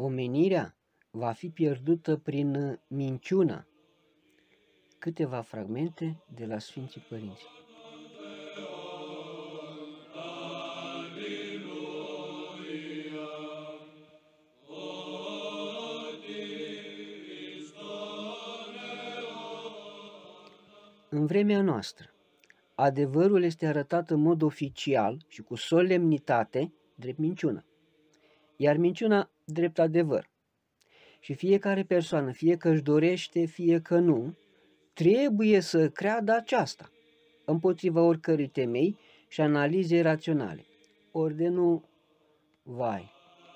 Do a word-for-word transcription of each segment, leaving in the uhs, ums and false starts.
Omenirea va fi pierdută prin minciună. Câteva fragmente de la Sfinții Părinți. În vremea noastră, adevărul este arătat în mod oficial și cu solemnitate drept minciună, iar minciuna drept adevăr. Și fiecare persoană, fie că își dorește, fie că nu, trebuie să creadă aceasta, împotriva oricărui temei și analize raționale. Ori de nu, vai!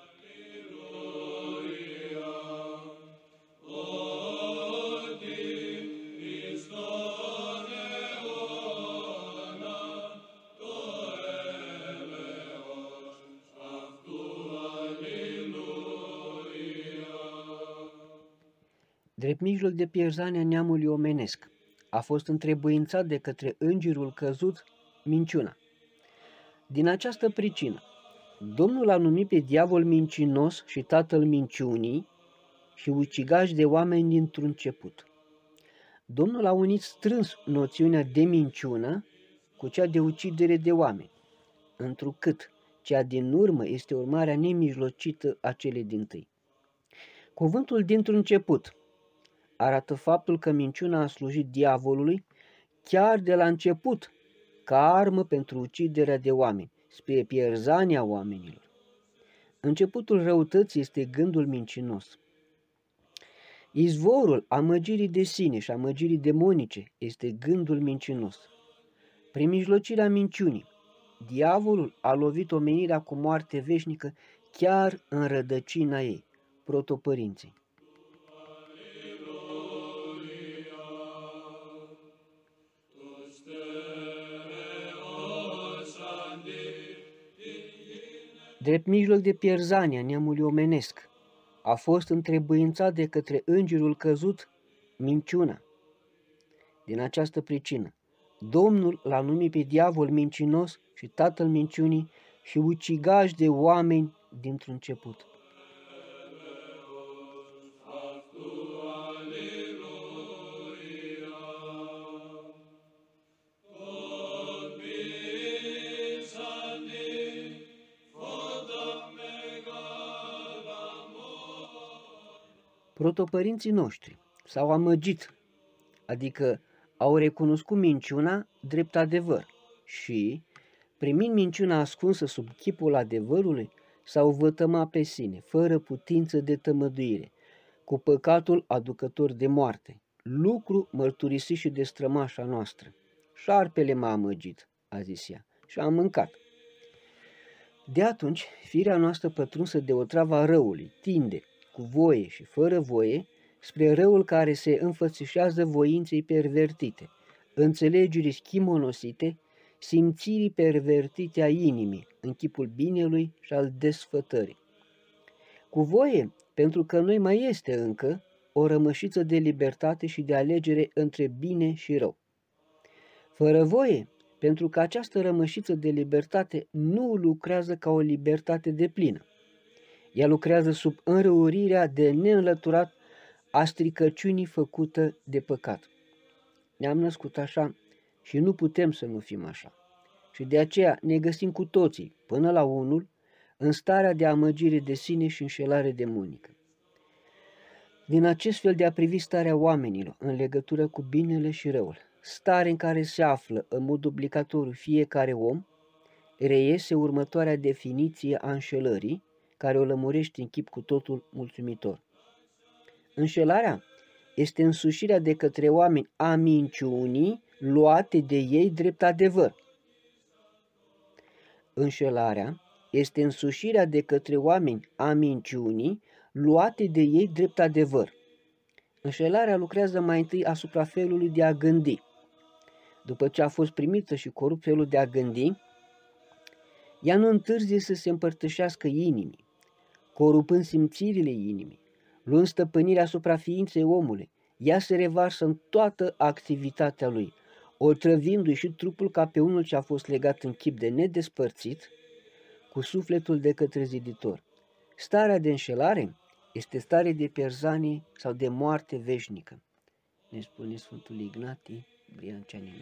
Drept mijloc de pierzare a neamului omenesc, a fost întrebuințat de către îngerul căzut minciuna. Din această pricină, Domnul a numit pe diavol mincinos și tatăl minciunii și ucigaș de oameni dintr-un început. Domnul a unit strâns noțiunea de minciună cu cea de ucidere de oameni, întrucât cea din urmă este urmarea nemijlocită a celei dintâi. Cuvântul dintr-un început arată faptul că minciuna a slujit diavolului chiar de la început ca armă pentru uciderea de oameni, spre pierzania oamenilor. Începutul răutății este gândul mincinos. Izvorul amăgirii de sine și amăgirii demonice este gândul mincinos. Prin mijlocirea minciunii, diavolul a lovit omenirea cu moarte veșnică chiar în rădăcina ei, protopărinții. Drept mijloc de pierzanie a neamului omenesc, a fost întrebuințat de către îngerul căzut minciuna. Din această pricină, Domnul l-a numit pe diavol mincinos și tatăl minciunii și ucigaș de oameni dintr-un început. Protopărinții noștri s-au amăgit, adică au recunoscut minciuna drept adevăr și, primind minciuna ascunsă sub chipul adevărului, s-au vătămat pe sine, fără putință de tămăduire, cu păcatul aducător de moarte, lucru mărturisit și de strămașa noastră. Șarpele m-a amăgit, a zis ea, și am mâncat. De atunci, firea noastră pătrunsă de otrava răului tinde, cu voie și fără voie, spre răul care se înfățișează voinței pervertite, înțelegerii schimonosite, simțirii pervertite a inimii, în chipul binelui și al desfătării. Cu voie, pentru că noi mai este încă o rămășiță de libertate și de alegere între bine și rău. Fără voie, pentru că această rămășiță de libertate nu lucrează ca o libertate deplină. Ea lucrează sub înrăurirea de neînlăturat a stricăciunii făcută de păcat. Ne-am născut așa și nu putem să nu fim așa. Și de aceea ne găsim cu toții, până la unul, în starea de amăgire de sine și înșelare demonică. Din acest fel de a privi starea oamenilor în legătură cu binele și răul, stare în care se află în mod obligatoriu fiecare om, reiese următoarea definiție a înșelării, care o lămurește în chip cu totul mulțumitor. Înșelarea este însușirea de către oameni a minciunii luate de ei drept adevăr. Înșelarea este însușirea de către oameni a minciunii luate de ei drept adevăr. Înșelarea lucrează mai întâi asupra felului de a gândi. După ce a fost primită și corupt felul de a gândi, ea nu întârzie să se împărtășească inimii, corupând simțirile inimii, luând stăpânirea asupra ființei omului. Ea se revarsă în toată activitatea lui, otrăvindu-i și trupul ca pe unul ce a fost legat în chip de nedespărțit cu sufletul de către ziditor. Starea de înșelare este stare de pierzanie sau de moarte veșnică, ne spune Sfântul Ignatie Brânceaninu.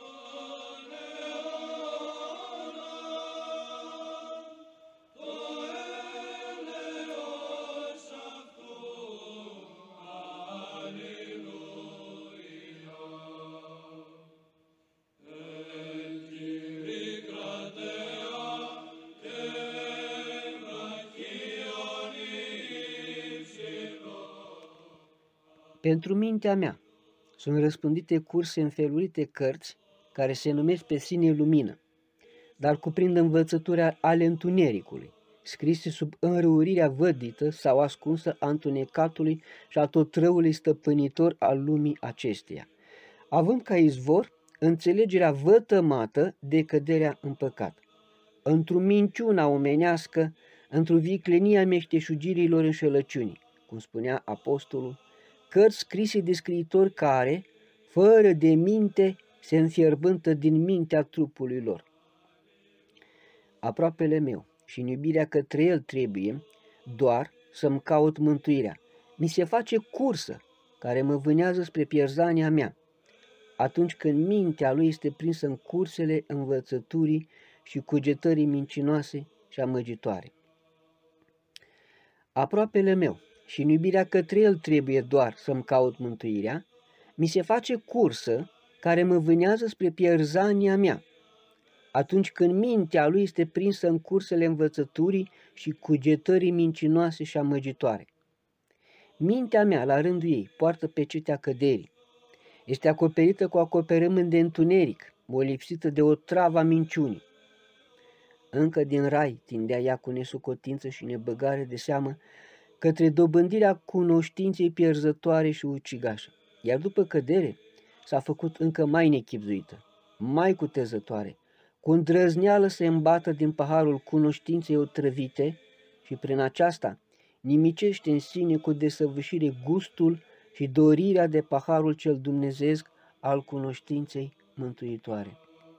Pentru mintea mea sunt răspândite curse înfelurite cărți care se numesc pe sine lumină, dar cuprind învățături ale întunericului, scrise sub înrăurirea vădită sau ascunsă a întunecatului și a tot răului stăpânitor al lumii acesteia, având ca izvor înțelegerea vătămată de căderea în păcat, într-o minciuna omenească, într-o viclenia meșteșugirilor înșelăciunii, cum spunea apostolul, cărți scrise de scriitori care, fără de minte, se înfierbântă din mintea trupului lor. Aproapele meu și în iubirea către el trebuie doar să-mi caut mântuirea. Mi se face cursă care mă vânează spre pierzania mea, atunci când mintea lui este prinsă în cursele învățăturii și cugetării mincinoase și amăgitoare. Aproapele meu și în iubirea către el trebuie doar să-mi caut mântuirea, mi se face cursă care mă vânează spre pierzania mea, atunci când mintea lui este prinsă în cursele învățăturii și cugetării mincinoase și amăgitoare. Mintea mea, la rândul ei, poartă pecetea căderii. Este acoperită cu acoperământ de întuneric, molipsită de o travă a minciunii. Încă din rai tindea ea cu nesocotință și nebăgare de seamă către dobândirea cunoștinței pierzătoare și ucigașă, iar după cădere s-a făcut încă mai nechibzuită, mai cutezătoare, cu îndrăzneală se îmbată din paharul cunoștinței otrăvite și prin aceasta nimicește în sine cu desăvârșire gustul și dorirea de paharul cel dumnezeesc al cunoștinței mântuitoare.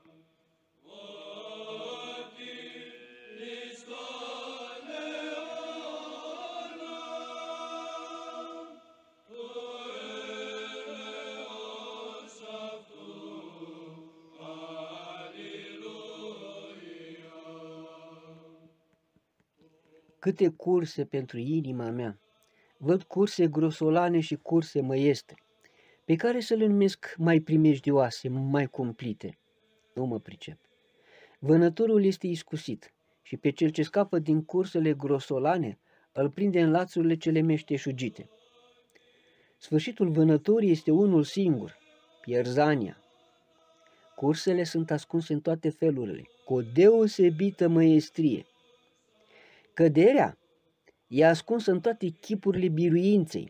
Câte curse pentru inima mea, văd curse grosolane și curse măieste, pe care să le numesc mai primejdioase, mai cumplite. Nu mă pricep. Vânătorul este iscusit și pe cel ce scapă din cursele grosolane îl prinde în lațurile cele meșteșugite. Sfârșitul vânătorii este unul singur, pierzania. Cursele sunt ascunse în toate felurile, cu o deosebită măiestrie. Căderea e ascunsă în toate chipurile biruinței.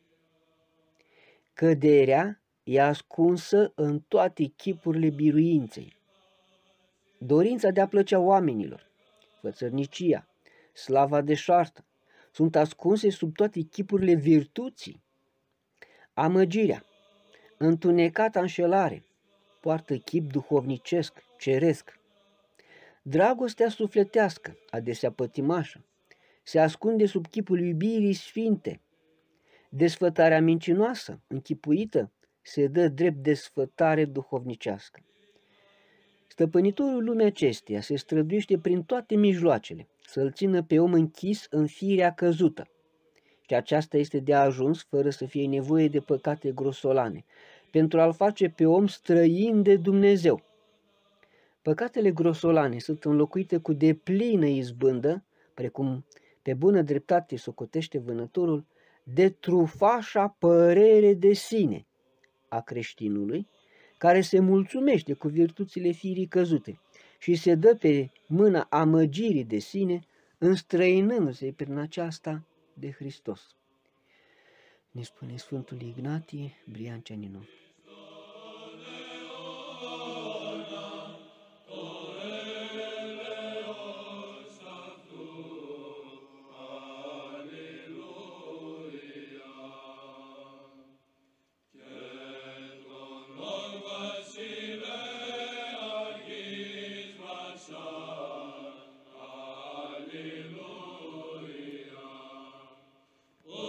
Căderea e ascunsă în toate chipurile biruinței. Dorința de a plăcea oamenilor, fățărnicia, slava deșartă, sunt ascunse sub toate chipurile virtuții. Amăgirea, întunecata înșelare, poartă chip duhovnicesc, ceresc. Dragostea sufletească, adesea pătimașă, se ascunde sub chipul iubirii sfinte. Desfătarea mincinoasă, închipuită, se dă drept desfătare duhovnicească. Stăpânitorul lumii acesteia se străduiește prin toate mijloacele să-l țină pe om închis în firea căzută. Și aceasta este de ajuns fără să fie nevoie de păcate grosolane, pentru a-l face pe om străin de Dumnezeu. Păcatele grosolane sunt înlocuite cu deplină izbândă, precum pe bună dreptate socotește vânătorul, de trufașa părere de sine a creștinului, care se mulțumește cu virtuțile firii căzute și se dă pe mâna amăgirii de sine, înstrăinându-se prin aceasta de Hristos. Ne spune Sfântul Ignatie Brânceaninu. Alleluia.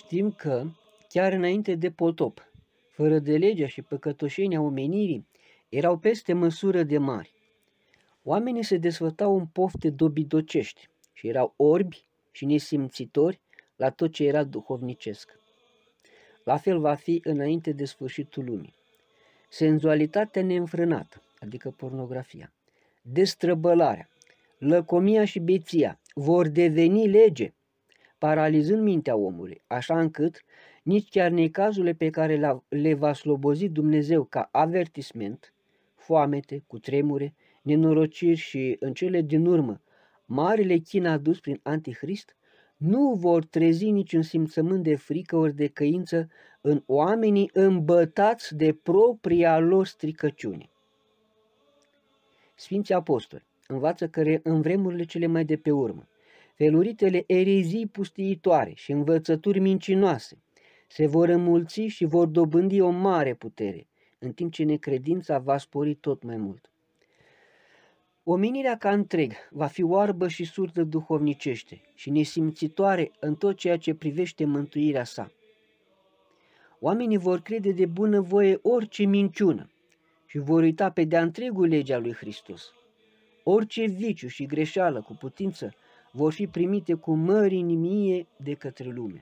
Știm că, chiar înainte de potop, fără de legea și păcătoșenia omenirii erau peste măsură de mari. Oamenii se desfătau în pofte dobidocești și erau orbi și nesimțitori la tot ce era duhovnicesc. La fel va fi înainte de sfârșitul lumii. Senzualitatea neînfrânată, adică pornografia, destrăbălarea, lăcomia și beția vor deveni lege, paralizând mintea omului, așa încât nici chiar necazurile pe care le va slobozi Dumnezeu ca avertisment, foamete, cutremure, nenorociri și, în cele din urmă, marile chin adus prin Antichrist, nu vor trezi niciun simțământ de frică ori de căință în oamenii îmbătați de propria lor stricăciune. Sfinții apostoli învață că în vremurile cele mai de pe urmă, feluritele erezii pustiitoare și învățături mincinoase se vor înmulți și vor dobândi o mare putere, în timp ce necredința va spori tot mai mult. Omenirea ca întreg va fi oarbă și surdă duhovnicește și nesimțitoare în tot ceea ce privește mântuirea sa. Oamenii vor crede de bunăvoie orice minciună și vor uita pe de-a întregul legea lui Hristos. Orice viciu și greșeală cu putință vor fi primite cu mărinimie de către lume.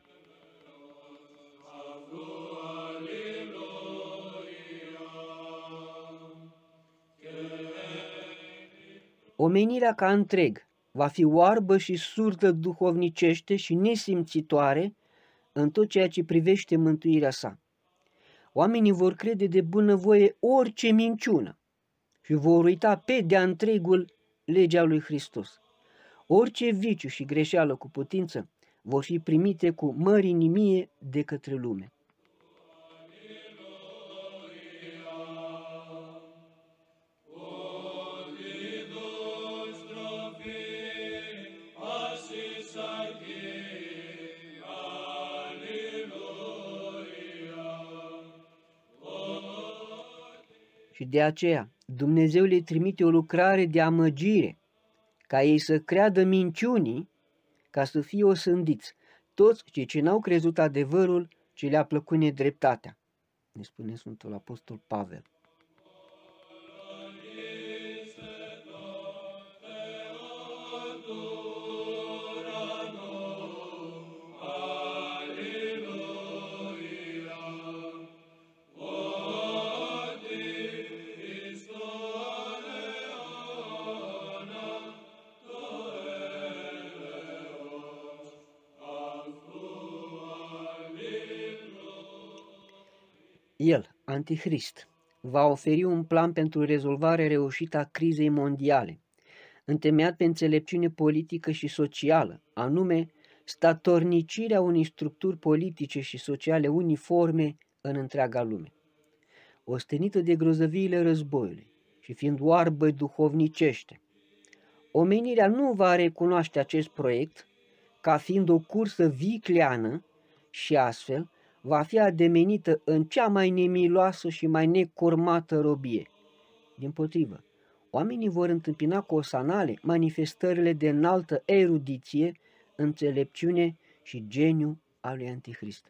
Omenirea ca întreg va fi oarbă și surdă duhovnicește și nesimțitoare în tot ceea ce privește mântuirea sa. Oamenii vor crede de bunăvoie orice minciună și vor uita pe de-a întregul legea lui Hristos. Orice viciu și greșeală cu putință vor fi primite cu mărinimie de către lume. Și de aceea Dumnezeu le trimite o lucrare de amăgire, ca ei să creadă minciunii, ca să fie osândiți toți cei ce n-au crezut adevărul, ce le-a plăcut nedreptatea, ne spune Sfântul Apostol Pavel. El, Antichrist, va oferi un plan pentru rezolvarea reușită a crizei mondiale, întemeiat pe înțelepciune politică și socială, anume statornicirea unei structuri politice și sociale uniforme în întreaga lume. Ostenită de grozăviile războiului și fiind oarbă duhovnicește, omenirea nu va recunoaște acest proiect ca fiind o cursă vicleană și astfel va fi ademenită în cea mai nemiloasă și mai necurmată robie. Dimpotrivă, oamenii vor întâmpina cu osanale manifestările de înaltă erudiție, înțelepciune și geniu al lui Antichrist.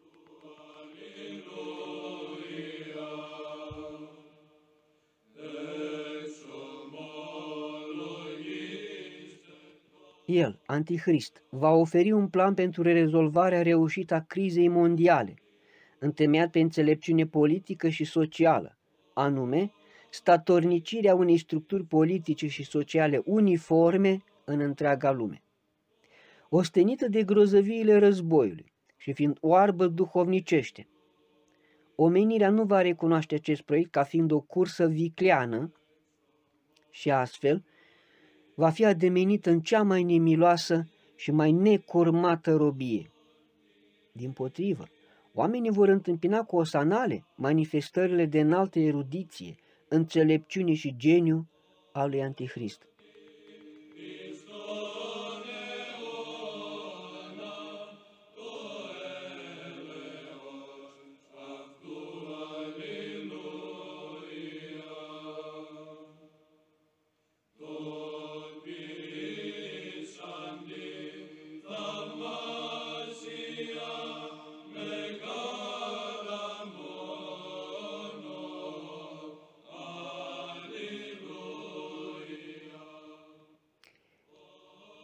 El, Antichrist, va oferi un plan pentru rezolvarea reușită a crizei mondiale, întemeiat pe înțelepciune politică și socială, anume statornicirea unei structuri politice și sociale uniforme în întreaga lume. Ostenită de grozăviile războiului și fiind oarbă duhovnicește, omenirea nu va recunoaște acest proiect ca fiind o cursă vicleană și astfel va fi ademenită în cea mai nemiloasă și mai necurmată robie. Dimpotrivă, oamenii vor întâmpina cu osanale manifestările de înaltă erudiție, înțelepciune și geniu al lui Antichrist.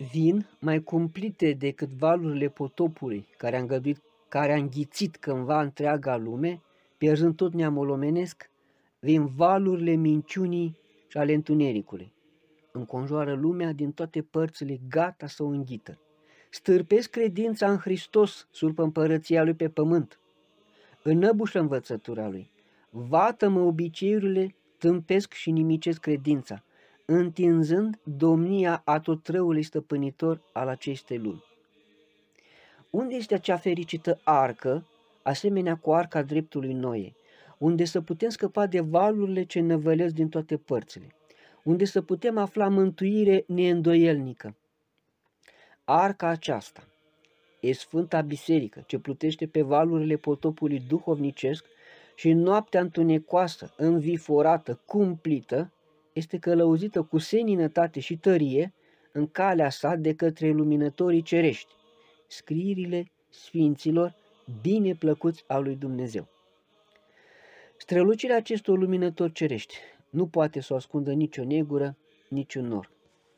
vin mai cumplite decât valurile potopului care a, îngăduit, care a înghițit cândva întreaga lume, pierzând tot neamul omenesc, vin valurile minciunii și ale întunericului. Înconjoară lumea din toate părțile, gata să o înghită. Stârpesc credința în Hristos sub împărăția Lui pe pământ. Înăbușă învățătura Lui. Vată-mă obiceiurile, tâmpesc și nimicesc credința, întinzând domnia atotrăului stăpânitor al acestei lumi. Unde este acea fericită arcă, asemenea cu arca dreptului Noe, unde să putem scăpa de valurile ce năvălesc din toate părțile, unde să putem afla mântuire neîndoielnică? Arca aceasta e Sfânta Biserică, ce plutește pe valurile potopului duhovnicesc și în noaptea întunecoasă, înviforată, cumplită, este călăuzită cu seninătate și tărie în calea sa de către luminătorii cerești, scrierile sfinților bine plăcuți al lui Dumnezeu. Strălucirea acestor luminători cerești nu poate să o ascundă nicio negură, niciun nor.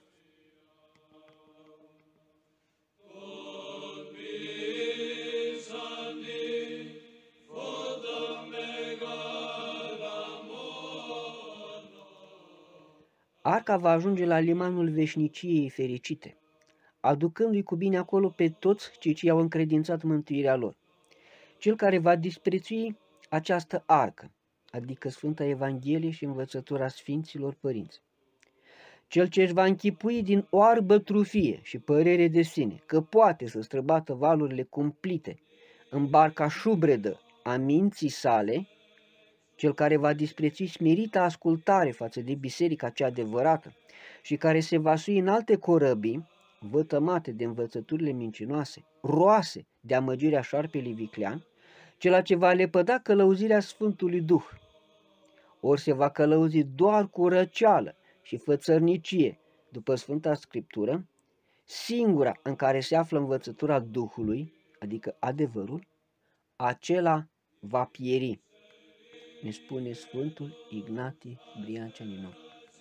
Arca va ajunge la limanul veșniciei fericite, aducându-i cu bine acolo pe toți cei ce i-au încredințat mântuirea lor. Cel care va disprețui această arcă, adică Sfânta Evanghelie și învățătura Sfinților Părinți. Cel ce își va închipui din oarbă trufie și părere de sine că poate să străbată valurile cumplite în barca șubredă a minții sale, cel care va disprețui smerita ascultare față de biserica cea adevărată și care se va sui în alte corăbii, vătămate de învățăturile mincinoase, roase de amăgirea șarpelui viclean, cel ce va lepăda călăuzirea Sfântului Duh, ori se va călăuzi doar cu răceală și fățărnicie, după Sfânta Scriptură, singura în care se află învățătura Duhului, adică adevărul, acela va pieri, ne spune Sfântul Ignatie Brianceaninu.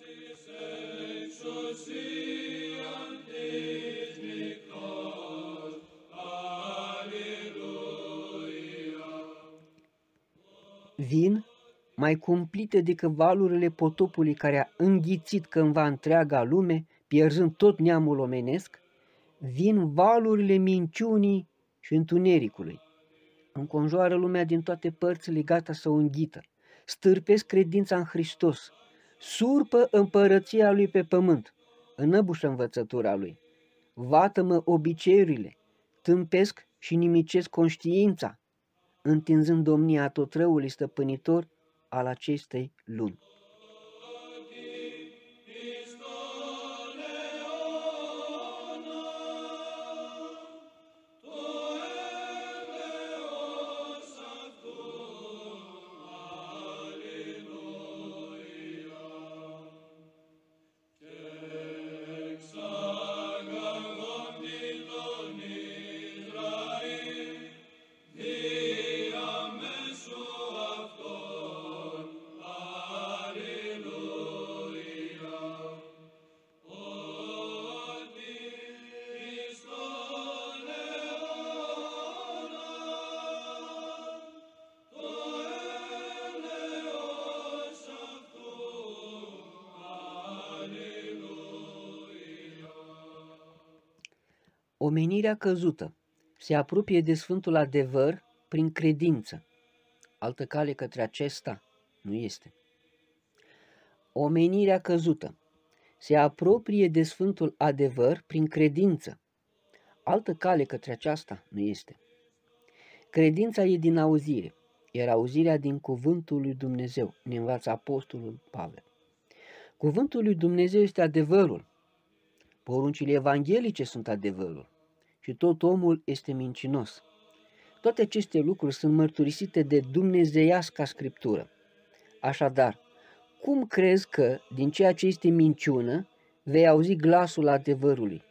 Vin mai cumplite decât valurile potopului care a înghițit cândva întreaga lume, pierzând tot neamul omenesc, vin valurile minciunii și întunericului. Înconjoară lumea din toate părțile, gata să o înghită. Stârpesc credința în Hristos, surpă împărăția Lui pe pământ, înăbușă învățătura Lui. Vată-mă obiceiurile, tâmpesc și nimicesc conștiința, întinzând domnia tot răului stăpânitor al acestei lumi. Omenirea căzută se apropie de Sfântul Adevăr prin credință. Altă cale către acesta nu este. Omenirea căzută se apropie de Sfântul Adevăr prin credință. Altă cale către aceasta nu este. Credința e din auzire, iar auzirea din cuvântul lui Dumnezeu, ne învață Apostolul Pavel. Cuvântul lui Dumnezeu este adevărul. Poruncile evanghelice sunt adevărul și tot omul este mincinos. Toate aceste lucruri sunt mărturisite de dumnezeiasca Scriptură. Așadar, cum crezi că, din ceea ce este minciună, vei auzi glasul adevărului?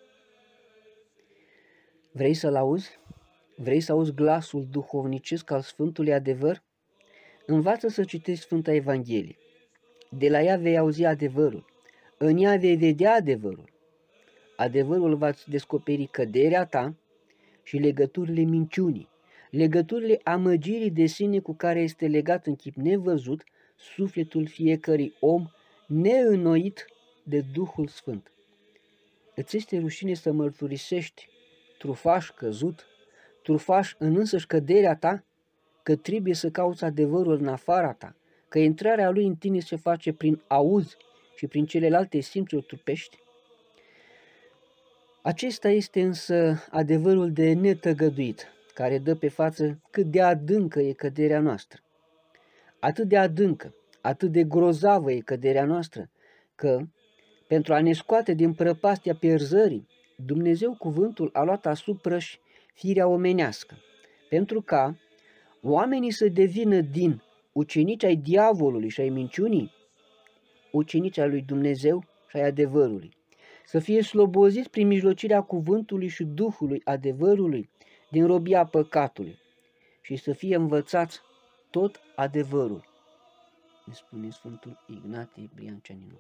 Vrei să-l auzi? Vrei să auzi glasul duhovnicesc al Sfântului Adevăr? Învață să citești Sfânta Evanghelie. De la ea vei auzi adevărul. În ea vei vedea adevărul. Adevărul va descoperi căderea ta și legăturile minciunii, legăturile amăgirii de sine cu care este legat în chip nevăzut sufletul fiecărui om neînnoit de Duhul Sfânt. Îți este rușine să mărturisești, trufaș căzut, trufaș în însăși căderea ta, că trebuie să cauți adevărul în afara ta, că intrarea lui în tine se face prin auz și prin celelalte simțuri trupești? Acesta este însă adevărul de netăgăduit, care dă pe față cât de adâncă e căderea noastră. Atât de adâncă, atât de grozavă e căderea noastră, că, pentru a ne scoate din prăpastia pierzării, Dumnezeu cuvântul a luat asupra-și firea omenească, pentru ca oamenii să devină din ucenici ai diavolului și ai minciunii, ucenici ai lui Dumnezeu și ai adevărului, să fie sloboziți prin mijlocirea cuvântului și Duhului adevărului din robia păcatului și să fie învățați tot adevărul, ne spune Sfântul Ignatie Brianceaninu.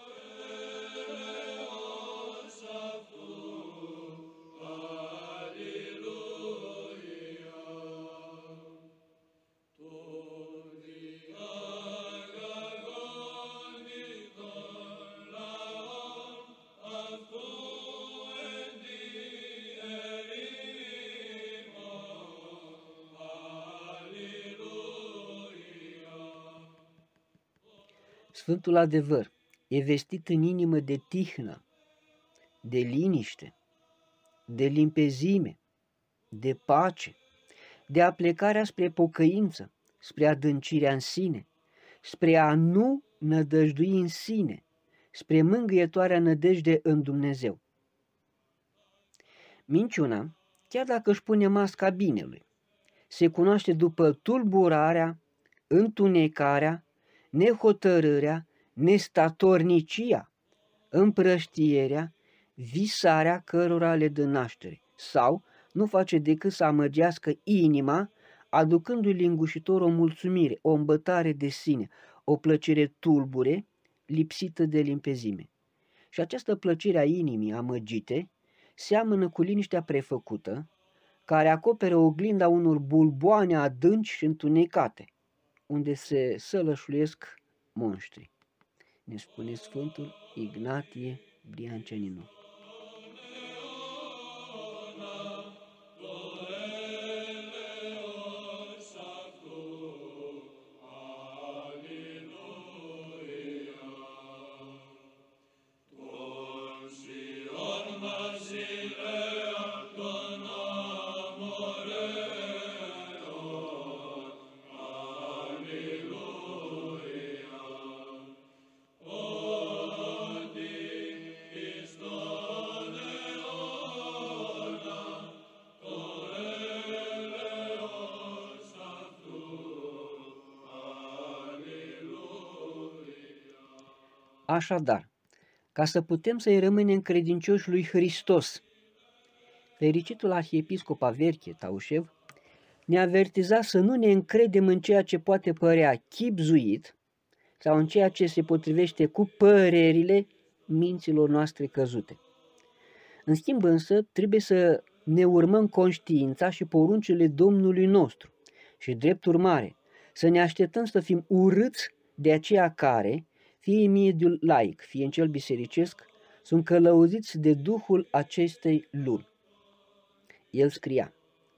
Sfântul adevăr e vestit în inimă de tihnă, de liniște, de limpezime, de pace, de aplecarea spre pocăință, spre adâncirea în sine, spre a nu nădăjdui în sine, spre mângâietoarea nădejde în Dumnezeu. Minciuna, chiar dacă își pune masca binelui, se cunoaște după tulburarea, întunecarea, nehotărârea, nestatornicia, împrăștierea, visarea cărora le dă naștere, sau nu face decât să amăgească inima, aducându-i lingușitor o mulțumire, o îmbătare de sine, o plăcere tulbure, lipsită de limpezime. Și această plăcere a inimii amăgite seamănă cu liniștea prefăcută, care acoperă oglinda unor bulboane adânci și întunecate, unde se sălășluiesc monștri, ne spune Sfântul Ignatie Brianceaninu. Așadar, ca să putem să-i rămânem credincioși lui Hristos, fericitul arhiepiscop Averchie Taușev ne avertiza să nu ne încredem în ceea ce poate părea chibzuit sau în ceea ce se potrivește cu părerile minților noastre căzute. În schimb însă, trebuie să ne urmăm conștiința și poruncile Domnului nostru și, drept urmare, să ne așteptăm să fim urâți de aceia care, fie în mediul laic, fie în cel bisericesc, sunt călăuziți de duhul acestei lumi. El scria: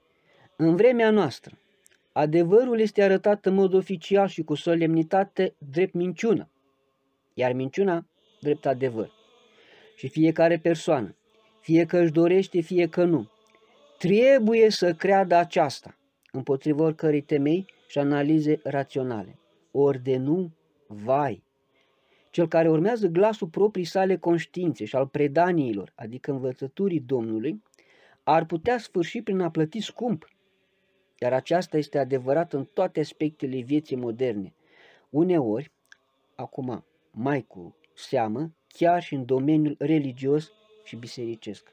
în vremea noastră, adevărul este arătat în mod oficial și cu solemnitate drept minciună, iar minciuna drept adevăr. Și fiecare persoană, fie că își dorește, fie că nu, trebuie să creadă aceasta, împotriva oricărei temei și analize raționale. Ori de nu, vai! Cel care urmează glasul proprii sale conștiințe și al predaniilor, adică învățăturii Domnului, ar putea sfârși prin a plăti scump. Iar aceasta este adevărat în toate aspectele vieții moderne. Uneori, acum mai cu seamă, chiar și în domeniul religios și bisericesc.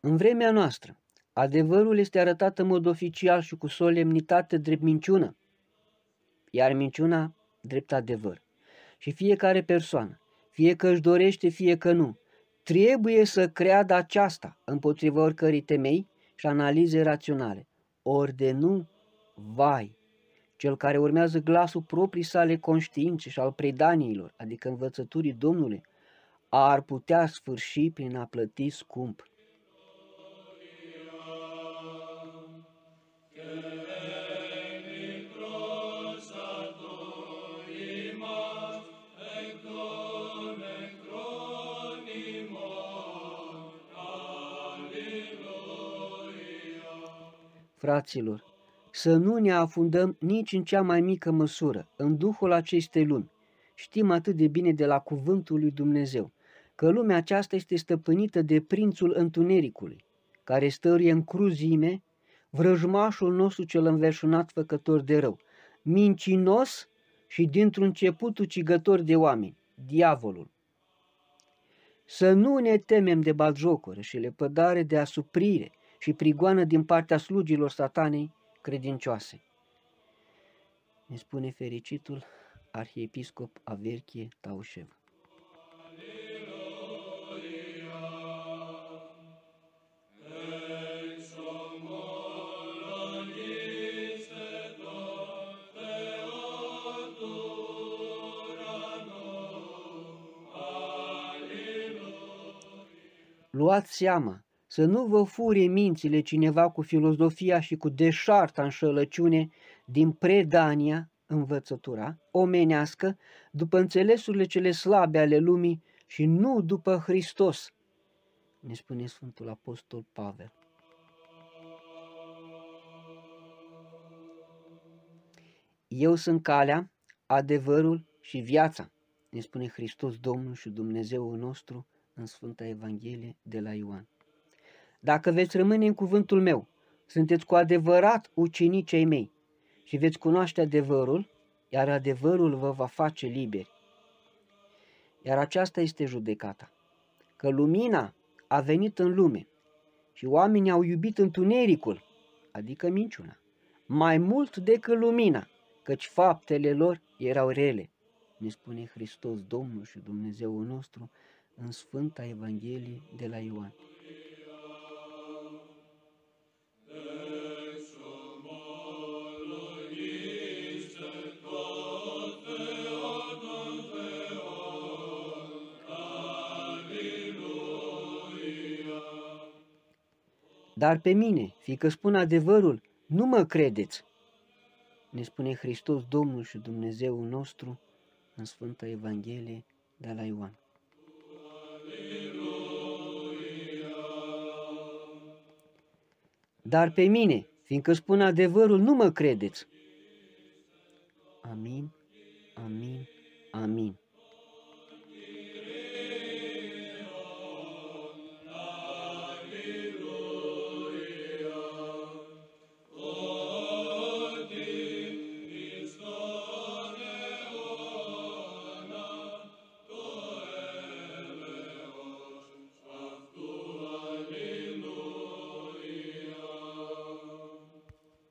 În vremea noastră, adevărul este arătat în mod oficial și cu solemnitate drept minciună, iar minciuna drept adevăr. Și fiecare persoană, fie că își dorește, fie că nu, trebuie să creadă aceasta împotriva oricărei temei și analize raționale. Ori de nu, vai, cel care urmează glasul proprii sale conștiințe și al predaniilor, adică învățăturii Domnului, ar putea sfârși prin a plăti scump. Fraților, să nu ne afundăm nici în cea mai mică măsură în duhul acestei lumi. Știm atât de bine de la cuvântul lui Dumnezeu că lumea aceasta este stăpânită de prințul întunericului, care stăruie în cruzime, vrăjmașul nostru cel înverșunat făcător de rău, mincinos și dintr-un început ucigător de oameni, diavolul. Să nu ne temem de batjocură și lepădare de asuprire și prigoană din partea slugilor satanei credincioase. Ne spune fericitul arhiepiscop Averchie Taușev. Luați seama să nu vă fure mințile cineva cu filozofia și cu deșarta înșelăciune din predania, învățătura omenească, după înțelesurile cele slabe ale lumii și nu după Hristos, ne spune Sfântul Apostol Pavel. Eu sunt calea, adevărul și viața, ne spune Hristos Domnul și Dumnezeul nostru în Sfânta Evanghelie de la Ioan. Dacă veți rămâne în cuvântul meu, sunteți cu adevărat ucenicii ai mei și veți cunoaște adevărul, iar adevărul vă va face liberi. Iar aceasta este judecata, că lumina a venit în lume și oamenii au iubit întunericul, adică minciuna, mai mult decât lumina, căci faptele lor erau rele, ne spune Hristos Domnul și Dumnezeul nostru în Sfânta Evanghelie de la Ioan. Dar pe mine, fiindcă spun adevărul, nu mă credeți, ne spune Hristos Domnul și Dumnezeul nostru în Sfânta Evanghelie de la Ioan. Dar pe mine, fiindcă spun adevărul, nu mă credeți. Amin, amin, amin.